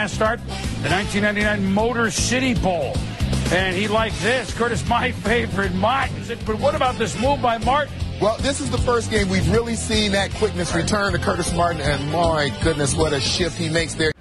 start, the 1999 Motor City Bowl. And he liked this. Curtis, my favorite, Martin. But what about this move by Martin? Well, this is the first game we've really seen that quickness return to Curtis Martin, and my goodness, what a shift he makes there.